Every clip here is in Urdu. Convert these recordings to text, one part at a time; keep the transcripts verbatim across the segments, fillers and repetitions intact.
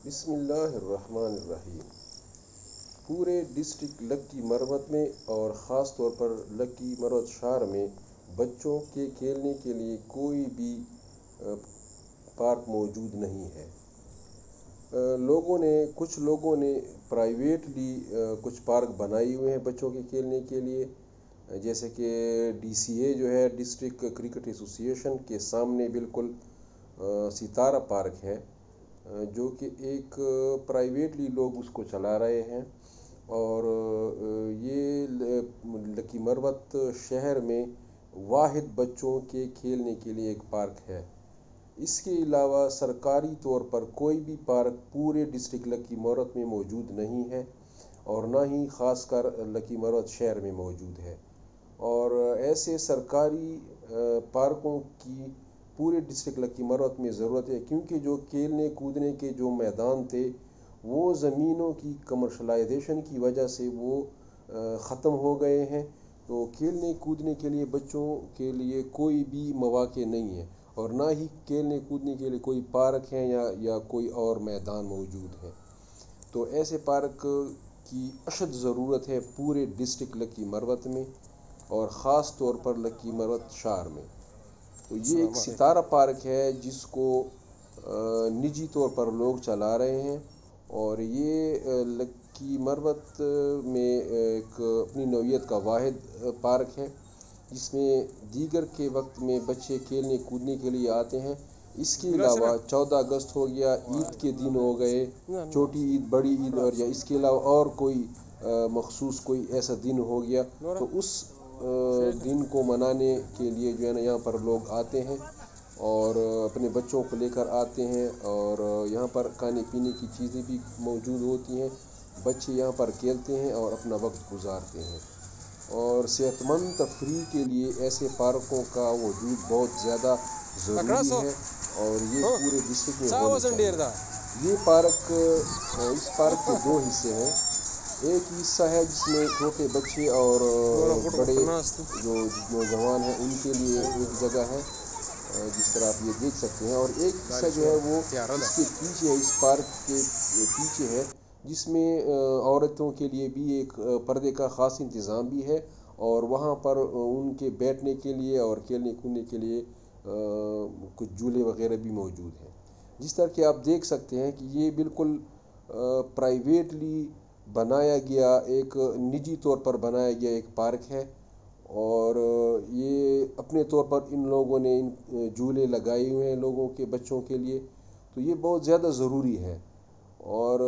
بسم اللہ الرحمن الرحیم۔ پورے ڈسٹرکٹ لکی مروت میں اور خاص طور پر لکی مروت شہر میں بچوں کے کھیلنے کے لیے کوئی بھی پارک موجود نہیں ہے۔ لوگوں نے کچھ لوگوں نے پرائیویٹلی کچھ پارک بنائی ہوئے ہیں بچوں کے کھیلنے کے لیے، جیسے کہ ڈی سی اے جو ہے ڈسٹرکٹ کرکٹ ایسوسی ایشن کے سامنے بالکل ستارہ پارک ہے، جو کہ ایک پرائیویٹلی لوگ اس کو چلا رہے ہیں، اور یہ لکی مروت شہر میں واحد بچوں کے کھیلنے کے لیے ایک پارک ہے۔ اس کے علاوہ سرکاری طور پر کوئی بھی پارک پورے ڈسٹرکٹ لکی مروت میں موجود نہیں ہے، اور نہ ہی خاص کر لکی مروت شہر میں موجود ہے۔ اور ایسے سرکاری پارکوں کی پورے ڈسٹرکٹ لکی مروت میں ضرورت ہے، کیونکہ جو کھیلنے کودنے کے جو میدان تھے وہ زمینوں کی کمرشلائزیشن کی وجہ سے وہ ختم ہو گئے ہیں، تو کھیلنے کودنے کے لیے بچوں کے لیے کوئی بھی مواقع نہیں ہے، اور نہ ہی کھیلنے کودنے کے لیے کوئی پارک ہے یا یا کوئی اور میدان موجود ہے۔ تو ایسے پارک کی اشد ضرورت ہے پورے ڈسٹرکٹ لکی مروت میں، اور خاص طور پر لکی مروت شہر میں۔ تو یہ ایک ستارہ پارک ہے جس کو نجی طور پر لوگ چلا رہے ہیں، اور یہ لکی مروت میں ایک اپنی نوعیت کا واحد پارک ہے جس میں دیگر کے وقت میں بچے کھیلنے کودنے کے لیے آتے ہیں۔ اس کے علاوہ چودہ اگست ہو گیا، عید کے دن ہو گئے، چھوٹی عید بڑی عید، اور یا اس کے علاوہ اور کوئی مخصوص کوئی ایسا دن ہو گیا، تو اس دن کو منانے کے لیے جو ہے نا یہاں پر لوگ آتے ہیں اور اپنے بچوں کو لے کر آتے ہیں، اور یہاں پر کھانے پینے کی چیزیں بھی موجود ہوتی ہیں، بچے یہاں پر کھیلتے ہیں اور اپنا وقت گزارتے ہیں۔ اور صحت مند تفریح کے لیے ایسے پارکوں کا وجود بہت زیادہ ضروری ہے، اور یہ پورے ڈسٹرکٹ میں ہونا چاہیے۔ یہ پارک اس پارک کے دو حصے ہیں۔ ایک حصہ ہے جس میں چھوٹے بچے اور بڑے جو نوجوان ہیں ان کے لیے ایک جگہ ہے، جس طرح آپ یہ دیکھ سکتے ہیں، اور ایک حصہ جو ہے وہ اس کے پیچھے ہے، اس پارک کے پیچھے ہے، جس میں عورتوں کے لیے بھی ایک پردے کا خاص انتظام بھی ہے، اور وہاں پر ان کے بیٹھنے کے لیے اور کھیلنے کودنے کے لیے کچھ جھولے وغیرہ بھی موجود ہیں۔ جس طرح کہ آپ دیکھ سکتے ہیں کہ یہ بالکل پرائیویٹلی بنایا گیا ایک نجی طور پر بنایا گیا ایک پارک ہے، اور یہ اپنے طور پر ان لوگوں نے جھولے لگائے ہوئے ہیں لوگوں کے بچوں کے لیے، تو یہ بہت زیادہ ضروری ہے۔ اور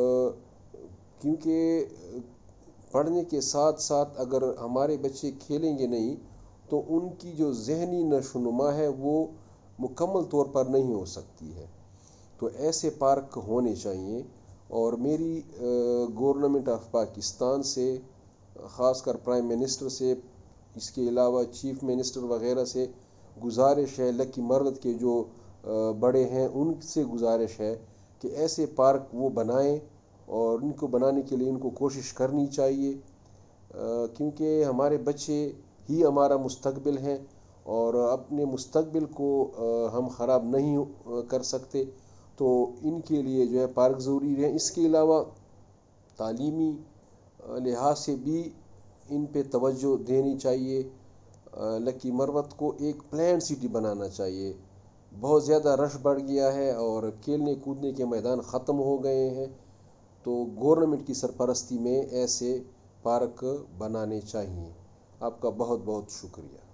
کیونکہ پڑھنے کے ساتھ ساتھ اگر ہمارے بچے کھیلیں گے نہیں تو ان کی جو ذہنی نشو و نما ہے وہ مکمل طور پر نہیں ہو سکتی ہے، تو ایسے پارک ہونے چاہیے۔ اور میری گورنمنٹ آف پاکستان سے، خاص کر پرائم منسٹر سے، اس کے علاوہ چیف منسٹر وغیرہ سے گزارش ہے، لکی مروت کے جو بڑے ہیں ان سے گزارش ہے کہ ایسے پارک وہ بنائیں، اور ان کو بنانے کے لیے ان کو کوشش کرنی چاہیے، کیونکہ ہمارے بچے ہی ہمارا مستقبل ہیں، اور اپنے مستقبل کو ہم خراب نہیں کر سکتے، تو ان کے لیے جو ہے پارک ضروری ہے۔ اس کے علاوہ تعلیمی لحاظ سے بھی ان پہ توجہ دینی چاہیے۔ لکی مروت کو ایک پلان سٹی بنانا چاہیے، بہت زیادہ رش بڑھ گیا ہے اور کھیلنے کودنے کے میدان ختم ہو گئے ہیں، تو گورنمنٹ کی سرپرستی میں ایسے پارک بنانے چاہیے۔ آپ کا بہت بہت شکریہ۔